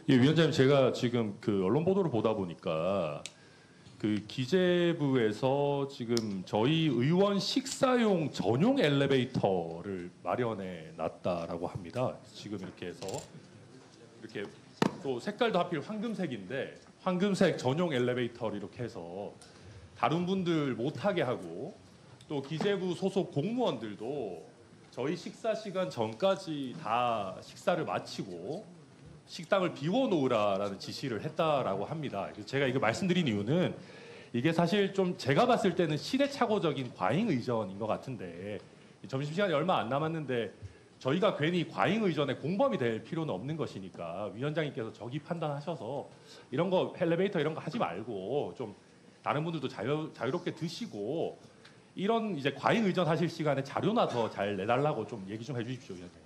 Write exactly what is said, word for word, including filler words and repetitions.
예, 위원장님 제가 지금 그 언론 보도를 보다 보니까 그 기재부에서 지금 저희 의원 식사용 전용 엘리베이터를 마련해 놨다라고 합니다. 지금 이렇게 해서 이렇게 또 색깔도 하필 황금색인데 황금색 전용 엘리베이터를 이렇게 해서 다른 분들 못하게 하고 또 기재부 소속 공무원들도 저희 식사 시간 전까지 다 식사를 마치고 식당을 비워놓으라라는 지시를 했다라고 합니다. 그래서 제가 이거 말씀드린 이유는 이게 사실 좀 제가 봤을 때는 시대착오적인 과잉 의전인 것 같은데 점심시간이 얼마 안 남았는데 저희가 괜히 과잉 의전의 공범이 될 필요는 없는 것이니까 위원장님께서 저기 판단하셔서 이런 거 엘리베이터 이런 거 하지 말고 좀 다른 분들도 자유, 자유롭게 드시고 이런 이제 과잉 의전하실 시간에 자료나 더 잘 내달라고 좀 얘기 좀 해주십시오, 위원장님.